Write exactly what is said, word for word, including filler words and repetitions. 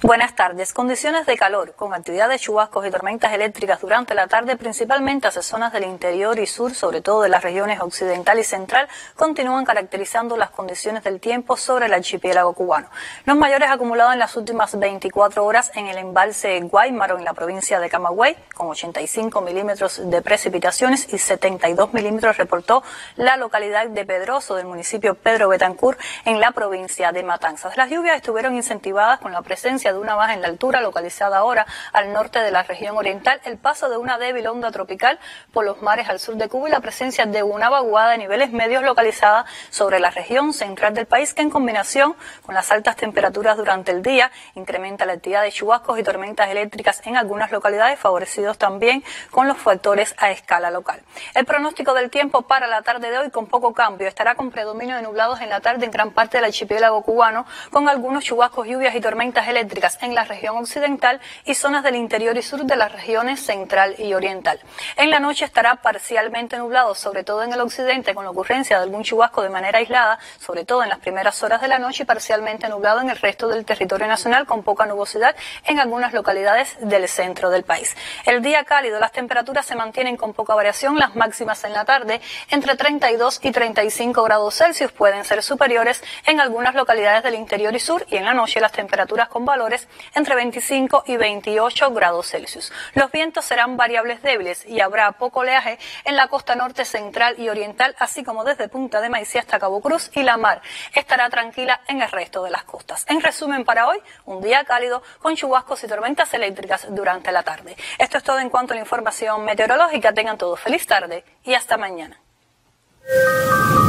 Buenas tardes. Condiciones de calor con actividad de chubascos y tormentas eléctricas durante la tarde, principalmente hacia zonas del interior y sur, sobre todo de las regiones occidental y central, continúan caracterizando las condiciones del tiempo sobre el archipiélago cubano. Los mayores acumulados en las últimas veinticuatro horas en el embalse Guaymaro, en la provincia de Camagüey, con ochenta y cinco milímetros de precipitaciones, y setenta y dos milímetros reportó la localidad de Pedroso, del municipio Pedro Betancur, en la provincia de Matanzas. Las lluvias estuvieron incentivadas con la presencia de una baja en la altura localizada ahora al norte de la región oriental, el paso de una débil onda tropical por los mares al sur de Cuba y la presencia de una vaguada de niveles medios localizada sobre la región central del país, que en combinación con las altas temperaturas durante el día incrementa la actividad de chubascos y tormentas eléctricas en algunas localidades, favorecidos también con los factores a escala local. El pronóstico del tiempo para la tarde de hoy con poco cambio: estará con predominio de nublados en la tarde en gran parte del archipiélago cubano, con algunos chubascos, lluvias y tormentas eléctricas en la región occidental y zonas del interior y sur de las regiones central y oriental. En la noche estará parcialmente nublado, sobre todo en el occidente, con la ocurrencia de algún chubasco de manera aislada, sobre todo en las primeras horas de la noche, y parcialmente nublado en el resto del territorio nacional, con poca nubosidad en algunas localidades del centro del país. El día cálido, las temperaturas se mantienen con poca variación, las máximas en la tarde entre treinta y dos y treinta y cinco grados Celsius, pueden ser superiores en algunas localidades del interior y sur, y en la noche las temperaturas con valores entre veinticinco y veintiocho grados Celsius. Los vientos serán variables débiles y habrá poco oleaje en la costa norte, central y oriental, así como desde Punta de Maicí hasta Cabo Cruz, y la mar estará tranquila en el resto de las costas. En resumen, para hoy, un día cálido con chubascos y tormentas eléctricas durante la tarde. Esto es todo en cuanto a la información meteorológica. Tengan todos feliz tarde y hasta mañana.